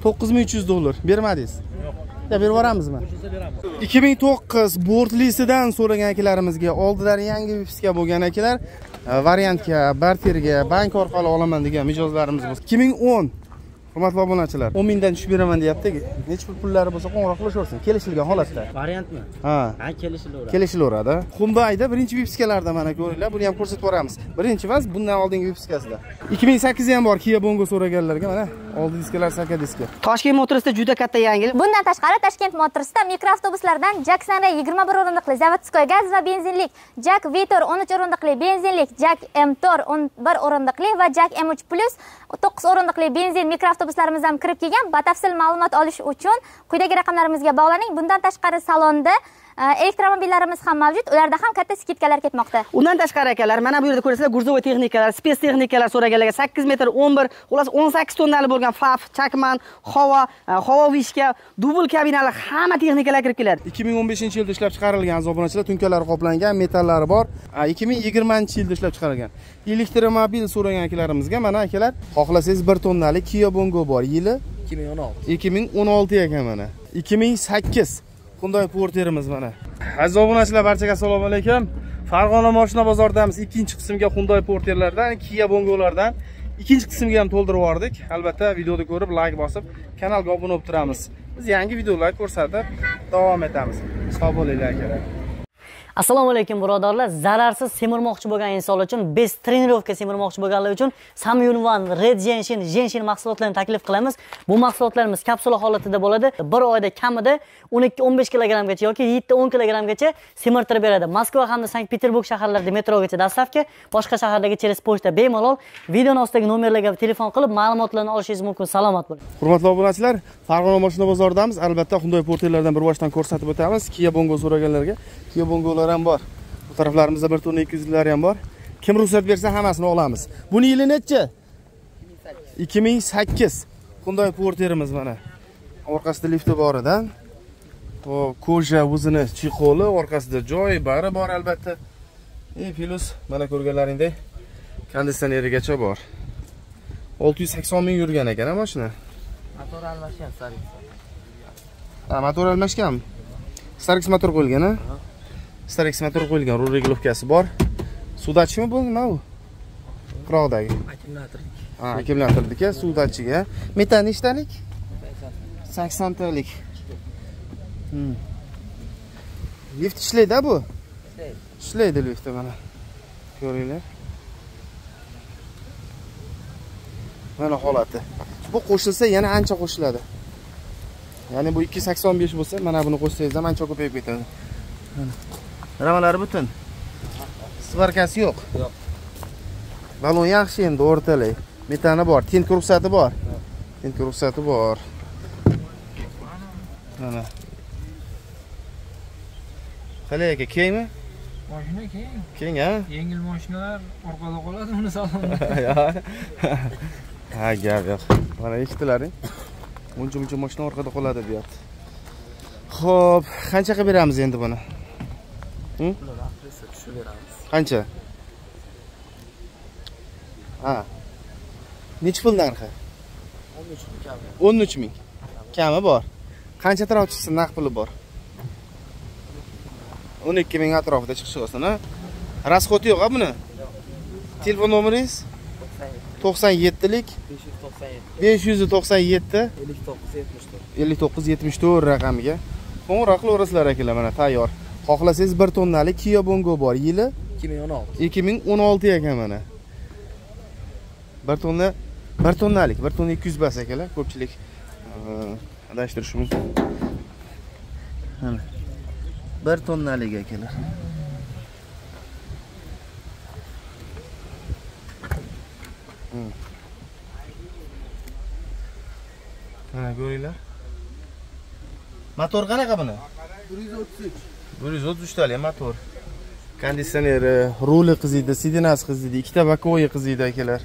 $9300. Bermadingiz? Yo'q. Ya berib yuboramizmi? 2009 bortlisidan so'ragan akalarimizga oldilari yangi vipiska bo'lgan akalar, variantga, barterga, bank orqali olaman degan mijozlarimiz bo'lsa. 2010 hurmatli obunachilar, 10 mingdan tushib beraman deyapti. Nechta pullari bo'lsa qo'ng'iroq qilishaversin, kelishilgan holatda. Variantmi? Ha, kelishilaveradi. Kelishilaveradi. Hyundai'da birinchi vipiskalarda mana ko'ringlar, buni ham ko'rsatib beramiz. Birinchi emas, bundan oldingi vipiskasida. 2008 ham bor Kia Bongo so'raganlarga mana oldi diskalar, saka diska. Toshkent Motorsda juda katta yangilik. Bundan tashqari Toshkent Motorsda mikroavtobuslardan Jack Sunray 21 o'rindiqli zavodskoy gaz va benzinlik, Jack Vitor 13 o'rindiqli benzinlik, Jack M-Tor 11 o'rindiqli va Jack M3 Plus 9 o'rindiqli benzin mikroavtobuslarimiz ham kirib kelgan. Batafsil ma'lumot olish uchun quyidagi raqamlarimizga bog'laning. Bundan tashqari salonda elektromobillarimiz ham mavjud. Ularda ham katta skidkalar ketmoqda. Undan tashqari akalar, mana bu yerda ko'rasizlar, gurzovoy texnikalar, spes texnikalar so'raganlarga 8 metr 11, xullas 18 tonnali bo'lgan FAF, Chakman, havo vishka, dubl kabinali hamma texnikalar kirib keladi. 2015-yilda ishlab chiqarilgan obunachilar, tunkalari qoplangan, metallari bor. 2020-yilda ishlab chiqarilgan. Elektromobil so'ragan akalarimizga mana akalar, xohlasangiz 1 tonnali Kia Bongo bor. Yili 2016 ekan mana. 2008 Hyundai Porterimiz mana. Aziz obunachilar, barchaga assalomu alaykum. Farg'ona mashina bozoridamiz. Ikkinchi qismga Hyundai Porterlardan, Kia Bongolardan ikkinchi qismga ham to'ldirib yubordik. Albatta, videoni ko'rib, like bosib, kanalga obuna bo'lib turamiz. Biz yangi videolar ko'rsatib davom etamiz. Sog' bo'linglar akalar. Assalomu alaykum birodarlar. Zararsiz semirmoqchi bo'lgan insonlar uchun, best trenirovka semirmoqchi bo'lganlar uchun Samyun One Red Genshin mahsulotlarini taklif qilamiz. Bu mahsulotlarimiz kapsula holatida bo'ladi. Bir oyda kamida 12-15 kilogrammgacha yoki 7-10 kilogrammgacha semirtirib beradi. Moskva hamda Sankt-Peterburg shaharlarida metrogacha dastavka, boshqa shaharlarga cheres pochta bemalol. Videoning ostidagi nomerlarga telefon qilib ma'lumotlarni olishingiz mumkin. Salomat bo'ling. Hurmatli obunachilar, Farg'ona mashina bozoridamiz. Albatta, Hyundai Porterlardan bir boshdan ko'rsatib o'tamiz. Kia Bongo so'raganlarga Kia Bongolar ham bor. Bu taraflarimizda 1 tonna 200 lar ham bor. Kim ruxsat bersa hammasini olamiz. Buni yili necha? 2008 Hyundai Porterimiz mana. Orqasida lifti boridan. Koja o'zini chiqoli, orqasida joy bari bor albatta. Plus mana ko'rganlaringdek konditsionerigacha bor. 680 ming yurgan ekan mashina. Motor almashgan, Starix. Motor almashgan. Starix motor qo'yilgan, a? Starix motor qo'yilgan, rul reglovkasi bor. Sudachimi bu nima u? Qiroqdagi. Akkumulyatorlik. Akkumulyatorniki, sudachiga. Metan nechtalik? 80 talik. Lift ishlaydi bu? Ishlaydi lift mana. Ko'ringlar. Mana holati. Bu qo'shilsa yana ancha qo'shiladi. Ya'ni bu 285 bo'lsa, mana buni qo'shsangiz ham ancha ko'payib ketadi. Ramalari butun. Svarkasi yo'q. Yo'q. Balon yaxshi endi o'rtalay. Metani bor, tenk ruxsati bor. Tenk ruxsati bor. Mana. Qalay aka, kengmi? Mashina keng. Keng, ha? Yengil mashinalar orqada qoladi, uni salonda. Ha, gap yo'q. Mana eshitilaring. Uncha mashina orqada qoladi deyapti. Xo'p, qancha qilib beramiz endi buni? Qancha? Ha. Necha pul narxi? 13 ming. Kami bor. Qancha taraf chiqsa naqd puli bor? 12 ming atrofida chiqishi olsin, ha? Rasxoti yo'q-a buni? Telefon nomeringiz? 97lik 597 5974 raqamiga qo'ng'iroq qilaverasizlar akalar, mana tayyor. Xohlasangiz 1 tonnali Kia Bongo bor. Yili 2016 ekan mana. 1 tonnalik, 1 tonna 200 bas akalar. Ko'pchilik adashtirish mumkin. Mana 1 tonnalik akalar. Mana ko'ringlar. Motor qanaqa buni? 133 talik motor. Konditsioneri, ruli qiziydi, sidinasi qiziydi, ikkita bakoyi qiziydi akalar.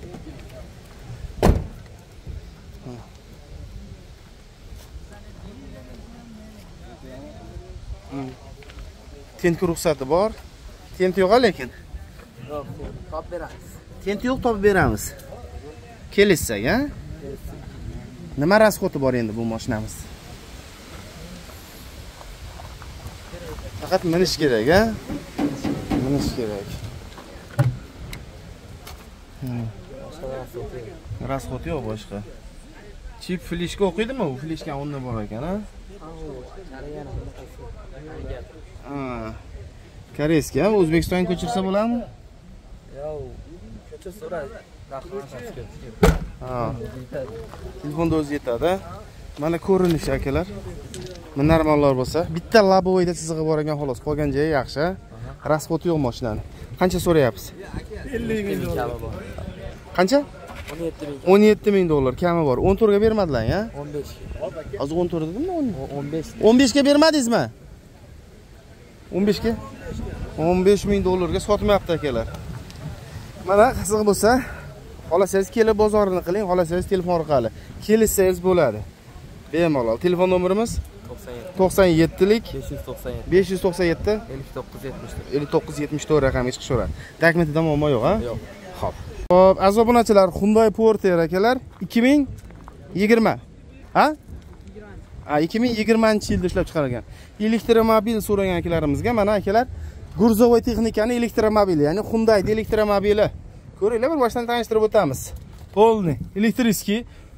Tenti ruxsati bor. Tenti yo'q lekin. Yo'q, topib beramiz. Tenti yo'q, topib beramiz. Kelishsak, ha? Nima rasxoti bor endi bu mashinamiz? Faqat minish kerak, ha? Minish kerak. Rasxoti yo'q boshqa. Chip flishka o'qiydimi? U flishka o'rnida bor ekan, ha? Ha. Koreyskiy, ha? O'zbekistonga ko'chirsa bo'ladimi? Yo'q, ko'chirsa so'raydi. Ha. Telefonda o'zi yetadi. Mana ko'rinish akalar. Minormallar bo'lsa, bitta labovoyda chizig'i bor ekan xolos. Qolgan joyi yaxshi. Rasxoti yo'q mashinani. Qancha so'rayapsiz? 50 ming dollar. Qancha? 17 ming dollar kami bor. 14 ga bermadilar, ha? 15. Hozir 14 dedimmi? 15. 15 ga bermadingizmi? 15 ga? 15 ming dollarga sotmayapti akalar. Mana qiziq bo'lsa, xolasangiz kelib bozorini qiling, xolasangiz telefon orqali kelsangiz bo'ladi. Bemalol. Telefon nomerimiz 97lik 597 5974 raqamga chiqishaveradi. Dokumentida muammo yo'q, ha? Yo'q. Xo'p. Xo'p, aziz obunachilar, Hyundai Porter akalar 2020. Ha? 2020-yilda ishlab chiqarilgan. Elektromobil so'ragan akalarimizga mana akalar Gurzovoy texnikani elektromobili, ya'ni Hyundai elektromobili. Ko'ringlar, bir boshdan tanishtirib o'tamiz. Polni, elektriskiy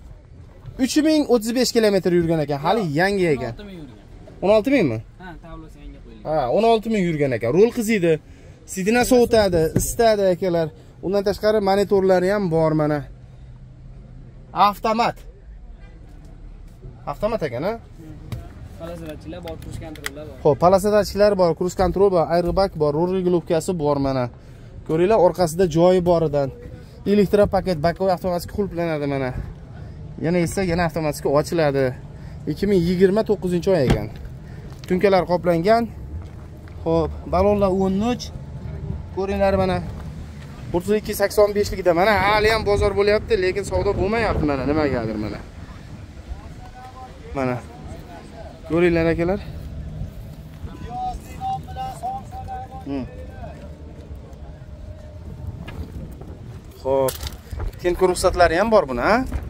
3035 kilometr yurgan ekan, hali yangi ekan. 16 mingmi? Ha, tablosi yangi qo'yilgan. Ha, 16 ming yurgan ekan. Rol qiziydi, sidina sovutadi, isitadi akalar. Undan tashqari monitorlari ham bor mana. Avtomat. Avtomat ekan, ha? Palasadatchilar bor, cruise kontrollar bor. Xo'p, palasadatchilar bor, cruise kontrol bor, airbag bor, rul regulovkasi bor mana. Ko'ringlar, orqasida joyi boridan. Elektropaket, bakovoy avtomatik qulflanadi mana. Yana esa yana avtomatik ochiladi. 2029-oy ekan. Tunkalar qoplangan. Xo'p, balonlar 13. Ko'ringlar mana. 3285 likda mana hali ham bozor bo'lyapti, lekin savdo bo'lmayapti mana nimagadir mana. Mana. Ko'ringlar akalar. Xo'p. Tinka ruxsatlari ham bor buni, ha?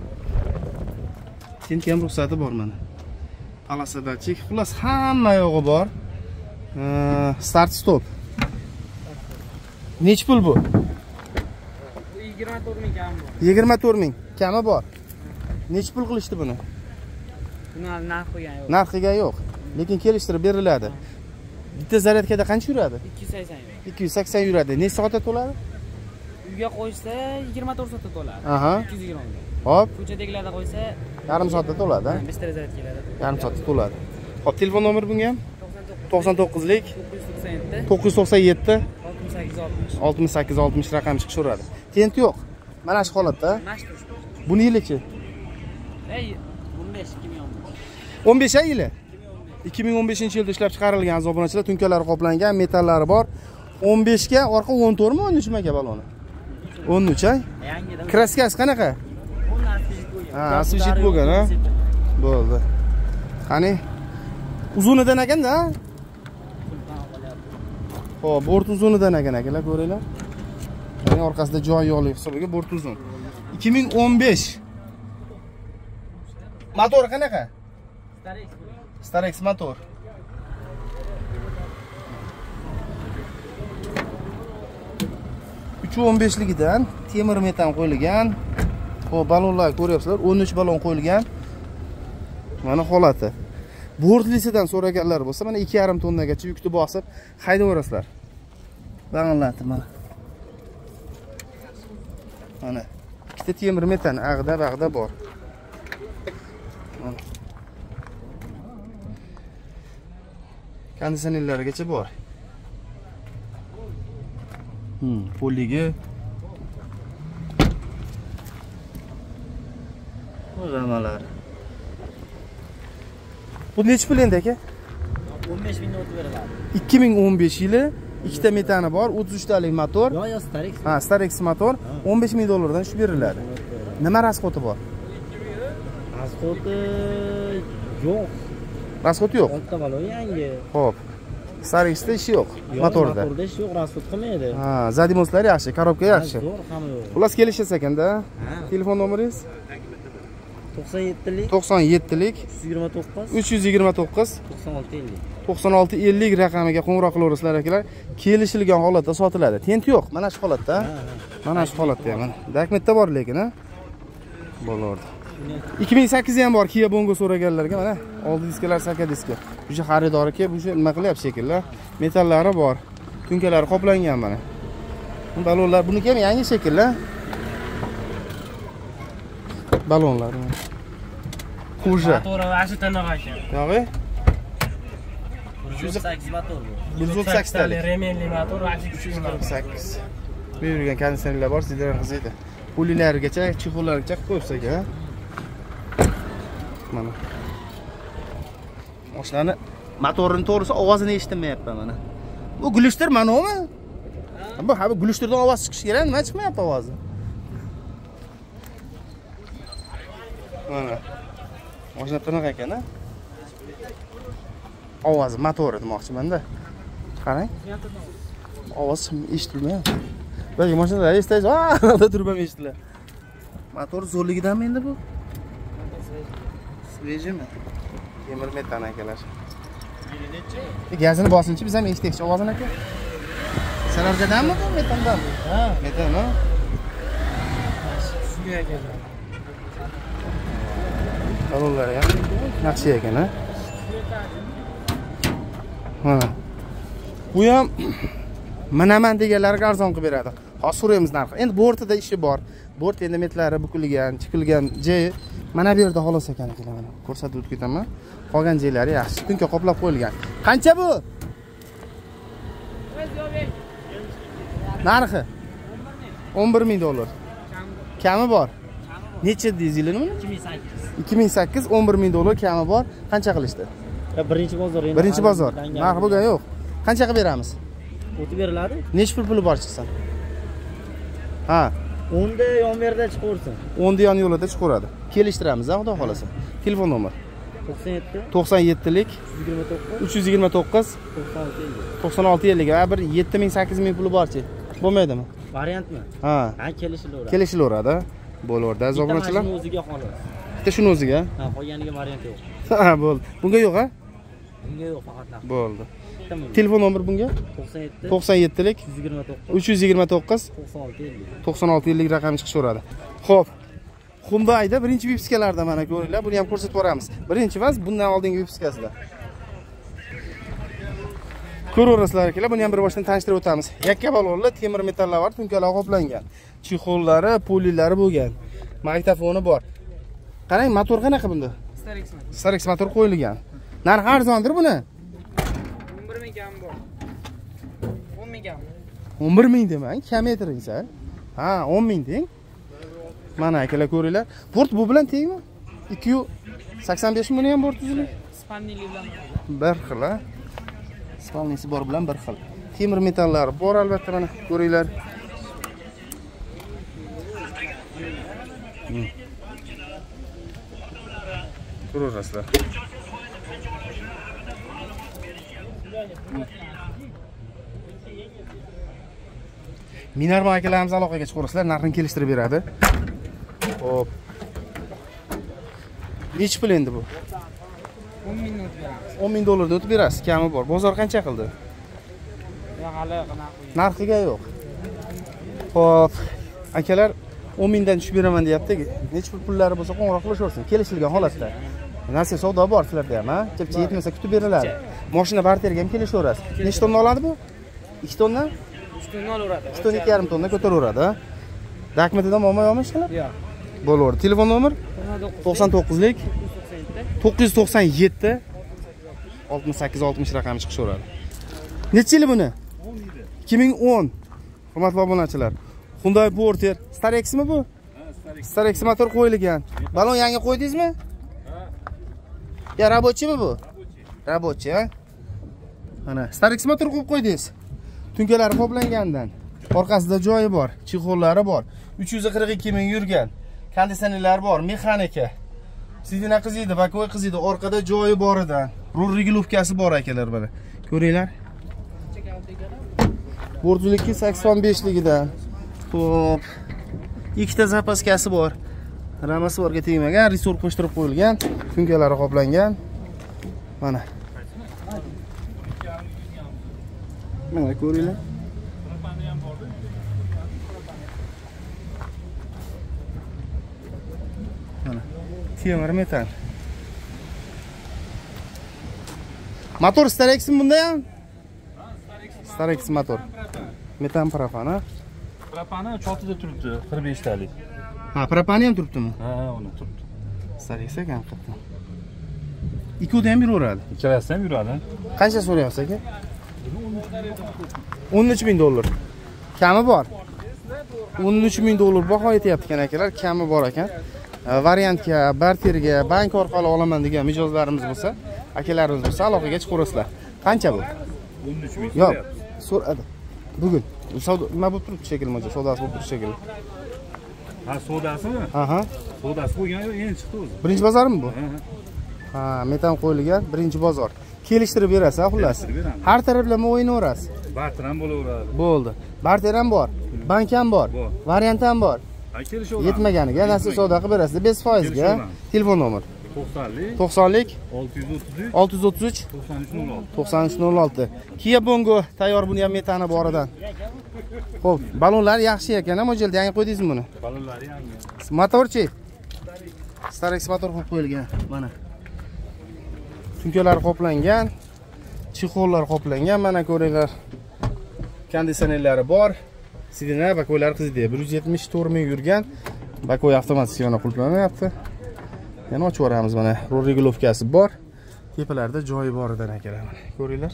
Tinka ham ruxsati bor mana. Palasadatchik, xullas hamma yog'i bor. Start stop. Nech pul bu? 24 ming kami bor. 24 ming kami bor. Nech pul qilishdi buni? Buni narxiga yo'q. Narxiga yo'q, lekin kelishtirib beriladi. Bitta zaryadkada qancha yuradi? 280. 280 yuradi. Necha soatda to'ladi? Uyga qo'ysa 24 soatda to'ladi. Aha. 220 ga. Hop, Ko'chadagilarda qo'ysa yarim soatda to'ladi, ha? Mr. Zayd keladi. Yarim soatda to'ladi. Hop, telefon nomeri bunga ham? 99lik 997 997 6860 raqam chiqishaveradi. Tent yo'q. Mana shu holatda. Mash turishdi. Buni yilichi? Ey, 15 2015. 15 yili. 2015-yilda ishlab chiqarilgan aziz obunachilar, tunkalari qoplangan, metallari bor. 15 ga orqa 14 mi 13 mi aka baloni? 13 ay. Yangidan. Kraskasi qanaqa? Ha, asfijit bo'lgan, ha? Bo'ldi. Qani? Uzunidan ekanda, ha? Xo'p, bort uzunidan ekan akalar, ko'ringlar. Mana orqasida joy yo'qligi hisobiga bort uzun. 2015. Motor qanaqa? Starex motor. Uch 15ligidan temir metan qo'yilgan. Xo'p, balonlar ko'ryapsizlar, 13 balon qo'yilgan. Mana holati. Bortlisidan so'raganlar bo'lsa, mana 2,5 tonnagacha yukni bosib haydaverasizlar. Bag'anlati mana. Mana ikkita temir metan ag'da bor. Konditsionerlarigacha bor. Poligi. O'zamalar. Bu necha pul endi aka? 15 mingdan o'tib beriladi. 2015 yili, ikkita metani bor, 33 talik motor. Yo, Starex. Ha, Starex motor 15 ming dollardan tushib beriladi. Nima rasxoti bor? Rasxoti yo'q. Rasxoti yo'q. Oltita balon yangi. Xo'p. Starexda ishi yo'q, motorda. Motorda ish yo'q, rasxot qilmaydi. Ha, zadimoslar yaxshi, korobka yaxshi. Zo'r, hamma yo'q. Xullas kelishasiz ekanda. Telefon nomeringiz? 97lik 97lik 329 329 9650. 9650 raqamiga qo'ng'iroq qilaverasizlar akalar. Kelishilgan holatda sotiladi. Tenti yo'q. Mana shu holatda. Mana shu holatda ham. Dokumentda bor lekin, ha. Bo'lardi. 2008 ham bor Kia Bongo so'raganlarga mana oldi diskalar saka diska. O'sha xaridori kelib, o'sha nima qilyapti shekilli. Metallari bor. Tunkalari qoplangan mana. Balonlar buniki ham yangi shekilli. Balonlar. Qo'sha. Motori vashi tanaqa ekan. Yo'g'i? 138 motor bu. 138 talik. Remenli motor vashi 348. Bu yurgan konditsionerlar bor, sizlar qiziydi. Pulilargacha, chexollargacha qilib qo'yibsiz aka. Mana. Mashinani motorini to'g'risi ovozini eshitmayapman mana. Bu gulishtir manami? Bu ha bu gulishtirdan ovoz chiqishi kerak, nima chiqmayapti ovozi? Mana. Mashina qanaqa ekan-a? Ovozi motori demoqchiman-da. Qarang. Ovoz eshitilmayapti. Balki mashinalar eshityapsiz, ha, turib ham eshitilar. Motor zo'rligidanmi endi bu? Svejimi? Temir metan akalar. Gazini bosinchi, biz ham eshitdik ovozini aka. Salargadanmi bu metandan? Ha, metan, ha. shunga ekan. Balonlar ham yaxshi ekan, ha. Mana. Bu ham minaman deganlarga arzon qilib beradi. Hozir so'raymiz narxi. Endi bortida ishi bor. Bort endi metlari bukilgan, chiqilgan joyi mana bu yerda xolos ekan akalar. Mana ko'rsatib o'tib ketaman. Qolgan joylari yaxshi. Tunka qoplab qo'yilgan. Qancha bu? Narxi 11.000 dollar. Kami bor. Necha deyizinglar buni? 2008 11.000 dollar kami bor. Qancha qilishdi? Birinchi bozor endi. Birinchi bozor. Narx bo'lgan yo'q. Qancha qilib beramiz? O'tib beriladi. Necha puli bor chiqsin? Ha, 10 da yon yerda chiqaversin. 10 yon yo'lida chiqaveradi. Kelishtiramiz, xudo xolasa. Telefon nomer 97lik 329 9650 ga bir 7000-8000 puli borchi. Bo'lmaydimi? Variantmi? Ha. Ha, kelishilaveradi. Kelishilaveradi. Bo'lardi, zobrachilar. Bitta o'ziga xolos. Bitta shuni o'ziga. Ha, qolganiga variant yo'q. Ha, bo'ldi. Bunga yo'q, ha? Bunga yo'q, faqat narx. Bo'ldi. Telefon nomer bunga? 97lik 329 9650 raqami chiqishaveradi. Xo'p. Hyundai'da birinchi vipiskalarda mana ko'ringlar, buni ham ko'rsatib boramiz. Birinchi emas, bundan oldingi vipiskasida. Ko'raverasizlar akalar, buni ham bir boshdan tanishtirib o'tamiz. Yakka balonli temir metallar bor, tunkalar qoplangan. Chexollari, polilari bo'lgan. Magnitofoni bor. Qarang, motor qanaqa bunda? Starex motor qo'yilgan. Narxi arzondir buni? 11.000 kam bor. 10.000 kam. 11.000 demang, kilometringiz-a? Ha, 10.000 deng. Mana akalar ko'ringlar. Port bu bilan tengmi? 285 buni ham bort tuziladi. Spannili bilan bir xil, ha. Spannisi bor bilan bir xil. Temir metallari bor albatta mana ko'ringlar. Ko'rasizlar. Minarma akalarimiz aloqaga chiqaverasizlar, narxini kelishtirib beradi. Xo'p. Nechi pul endi bu? 10.000 o'tib beramiz. 10.000 dollardan o'tib berasiz, kami bor. Bozor qancha qildi? Yo'q, hali narxiga yo'q. Xo'p, akalar 10.000 dan tushib beraman deyapti. Necha pul pullari bo'lsa qo'ng'iroq qilishaversin, kelishilgan holatda. Narsa savdo bor sizlarda ham, ha? Chepchi yetmasa kutib beriladi. Mashina barterga ham kelishaverasiz. Necha tonna oladi bu? 2 tonna? 3 tonna olaveradi. 2 tonna 2,5 tonna ko'taraveradi, ha? Dokumentida muammo yo'qmi ishlar? Yo'q. Bo'laverdi. Telefon nomer 99lik 997 6860 raqami chiqishaveradi. Necha yil buni? 2010. Hurmatli obunachilar. Hyundai Porter Starexmi bu? Starex motor qo'yilgan. Balon yangi qo'ydingizmi? Ya rabochimi bu? Rabochi, ha? Mana Starex motor qo'yib qo'ydingiz. Tunkalari qoplangandan. Orqasida joyi bor, chexollari bor. 342 ming yurgan. Konditsionerlar bor, mexanika. Sidina qiziydi, bakoy qiziydi, orqada joyi boridan. Rul regulovkasi bor akalar mana. Ko'ringlar. Bortuliki 85ligidan. Xo'p. Ikkita zapaskasi bor. Rama svorga tegmagan, resor qo'shtirib qo'yilgan, tunkalari qoplangan. Mana. Mana ko'ringlar. Mana. Temir metal. Motor Starex bunda ham? Starex motor. Metan propan, ha? Propani 6 da turibdi, 45 talik. Ha, propani ham turibdimi? Ha, uni turibdi. Starex ekan qattiq. Ikkovda ham yuraveradi. Ikkalasi ham yuradi. Qancha so'rayapsiz aka? $13,000. Kami bor. $13,000 baho aytayapti ekan akalar, kami bor ekan. Variantga, barterga, bank orqali olaman degan mijozlarimiz bo'lsa, akalarimiz bo'lsa, aloqaga chiqaverasizlar. Qancha bu? 13,000. Yo'q, so'radi. Bugun savdo nima bo'lib turibdi shekilli mo'ja, savdosi bo'lib turibdi shekilli. Ha, sodasimi? Aha. Sodasi bo'lgan yo'q, endi chiqdi o'zi. Birinchi bozormi bu? Ha, metan qo'yilgan birinchi bozor. Kelishtirib berasiz, xullas. Har taraflama o'yinaverasiz. Barter ham bo'laveradi. Bo'ldi. Barter ham bor, bank ham bor, variant ham bor. Ha, kelishaveradi. Yetmaganiga nasib savdo qilib berasiz 5% ga. Telefon nomer 90lik 633 9306. Kia Bongo tayyor, buni ham metani boridan. Xo'p, balonlar yaxshi ekan, mo'ljalda yangi qo'ydingizmi buni? Balonlari yangi. Motorchi? Starex motor qo'yib qo'yilgan. Mana. Tunkalar qoplangan, chexollar qoplangan, mana ko'ringlar. Konditsionerlari bor. Sidina bakoylari qizdi. 174 ming yurgan. Bakoy avtomatik yana qulflanyapti. Yana ochib yuboramiz mana. Rol regulovkasi bor. Tepalarida joyi bor ekan akalar. Ko'ringlar.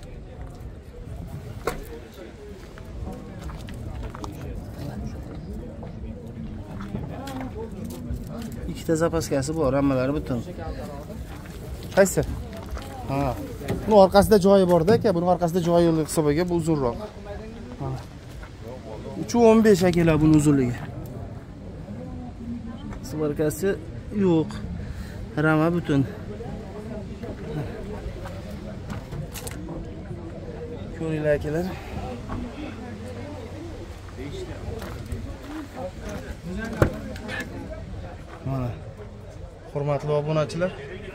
Ikkita zapaskasi bor, hammalari butun. Qaysi? Ha. Buni orqasida joyi bor-da aka, buni orqasida joyi yo'q hisobiga bu uzunroq. 3.15 akalar buni uzunligi. Svorkasi yo'q. Rama butun. Ko'ringlar akalar. Mana. Hurmatli obunachilar.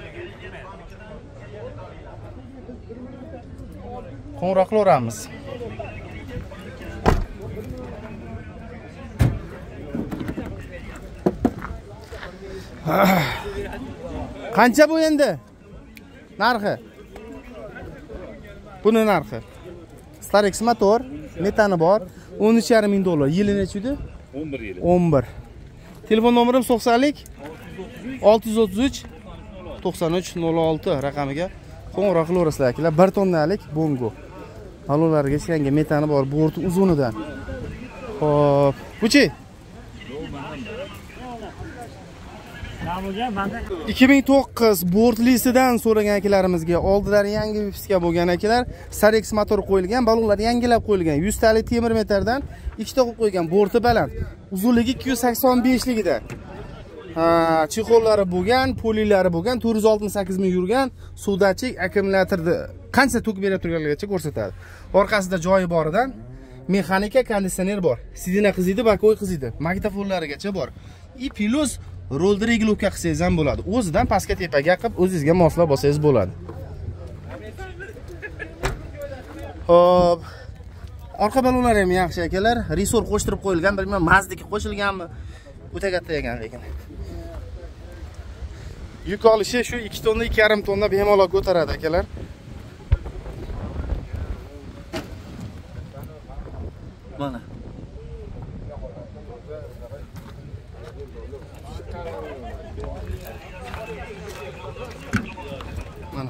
Qo'ng'iroq qilaveramiz. Qancha bu endi? Narxi. Buni narxi. Starex motor, metani bor, $13,500. Yili necha edi? 11 yil. 11. Telefon nomerim 90lik 633 9306 raqamiga qo'ng'iroq qilaverasizlar akalar. 1 tonnalik Bongo. Balonlariga hech qanday metani bor, borti uzunidan. Xo'p, buchi? 2009 bortlisidan so'ragan akalarimizga oldilari yangi vipiska bo'lgan akalar, Starex motor qo'yilgan, balonlar yangilab qo'yilgan. 100 talik temir metrdan ikkita qo'yib qo'ygan, borti baland. Uzunligi 285 ligida. Ha, chexollari bo'lgan, polilari bo'lgan, 468 ming yurgan, suvdachik akkumulyatorni qancha tok berib turganligicha ko'rsatadi. Orqasida joyi boridan mexanika, konditsioner bor. Sidina qiziydi, bakoy qiziydi. Magnitofonlarigacha bor. I plus rolni regulovka qilsangiz ham bo'ladi. O'zidan pastga tepaga qilib o'zingizga moslab olsangiz bo'ladi. Hop. Orqa balonlari ham yaxshi akalar. Resor qo'shtirib qo'yilgan, bilmayman Mazdiki qo'shilganmi? O'ta katta ekan lekin. Yuk olishi shu 2 tonna, 2,5 tonna bemalol ko'taradi akalar. Mana. Mana.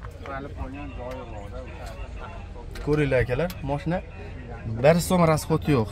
Ko'ringlar akalar, mashina bir so'm rasxoti yo'q.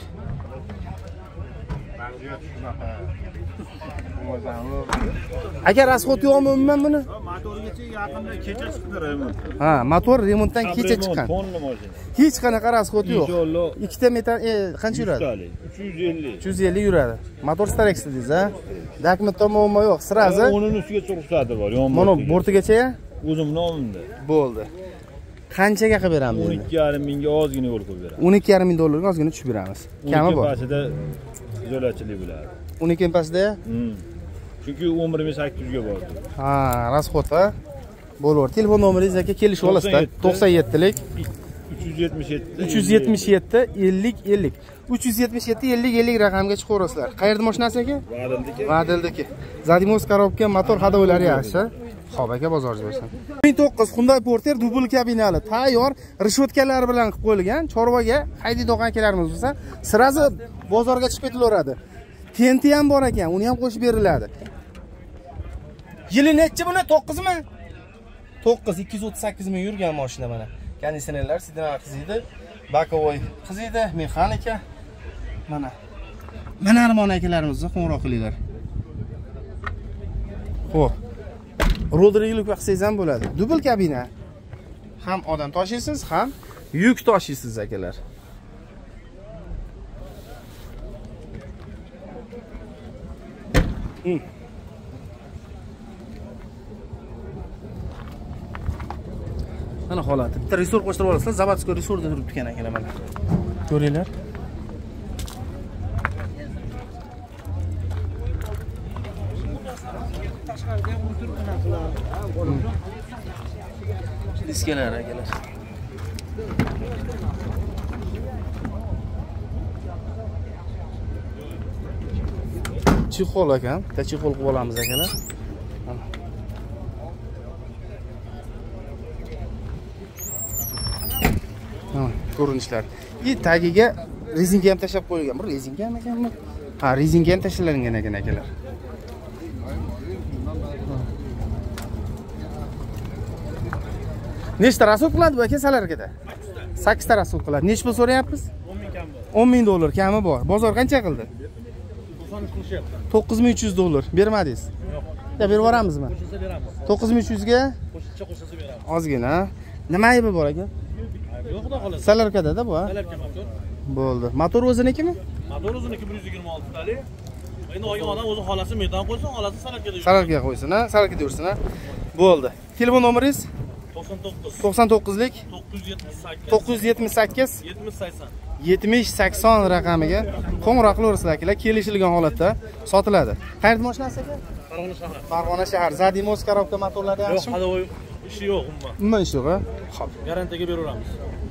Aka rasxoti yo'qmi umuman buni? Motorigacha yaqinda kecha chiqdi. Ha, motor remontdan kecha chiqqan. Hech qanaqa rasxoti yo'q. Inshaalloh. Ikkita metan qancha yuradi? 350. 350 yuradi. Motor Starex dedingiz, ha? Dokumentda muammo yo'q. Sirazi. Uning ustiga ruxsati bor. Mana bortigacha o'zim nomimda. bo'ldi. Qanchaga qilib beramiz endi? 12,5 mingga ozgina yo'l qo'yib beramiz. $12,500 ga ozgina tushib beramiz. Kami bor. Pasida izolyachilik bo'ladi. 12 pasida? Chunki 11800 ga bordi. Ha, rasxod ha. Bo'laver. Telefon nomeringiz aka kelishib olasizda. 97lik 377 377 50 50. 377 50 50 raqamga chiqaverasizlar. Qayerda mashinasi aka? Vadildiki. Vadildiki. Zadimos korobka, motor hadovoylari yaxshi. Xo'p aka, bozorchi bo'lsin. 2009 Hyundai Porter dubl kabinali, tayyor, rishotkalari bilan qilib qo'yilgan. Chorvaga haydaydigan akalarimiz bo'lsa, sirazi bozorga chiqib ketaveradi. Tenti ham bor ekan, uni ham qo'shib beriladi. Yili nechi buni? 9 mi? 9 238 ming yurgan mashina mana. Konditsionerlar sidan qiziydi, bakovoy qiziydi, mexanika. Mana. Mana armon akalarimizni qo'ng'iroq qilinglar. Xo'p. Rodrilik vaqtingiz ham bo'ladi. Dubl kabina. Ham odam tashiysiz, ham yuk tashiysiz akalar. Mana holati. Bitta resor qo'shtirib olasizlar, Zavodskoy resorda turibdi ekan akalar mana. Ko'ringlar. Diskalar akalar. Chixol ekan, bitta chixol qilib olamiz akalar. Ko'rinishlar. Tagiga rezinka ham tashlab qo'yilgan. Bu rezinka ham ekanmi? Ha, rezinka ham tashlangan ekan akalar. Nechta rasol qiladi bu aka salarkada? 8 ta rasol qiladi. Nech pul so'rayapmiz? 10 ming dollar kami bor. Bozor qancha qildi? 9300 dollar. Bermadingiz? Yo'q. Ya berib yuboramizmi? 9300 ga? Qo'shimcha beramiz. Ozgina. Nima aybi bor aka? Yo'q, xudo xolasa. Salarkada-da bu, ha? Salarka motor. Bo'ldi. Motor o'zinikimi? Motor o'ziniki 126 talik. Endi olgan odam o'zi xolasi metan qo'ysin, xolasi salarkada yursin. Salarkaga qo'ysin, ha? Salarkada yursin, ha? Bo'ldi. Telefon nomeringiz? 99lik 978 7080 raqamiga qo'ng'iroq qilaverasizlar akalar. Kelishilgan holatda sotiladi. Qayerda mashinasi aka? Farg'ona shahar. Farg'ona shahar. Zadimos korobka motorlari yaxshimi? Yo'q, hali ishi yo'q umuman. Umuman ishi yo'q, ha? Xo'p, garantiyaga beraveramiz.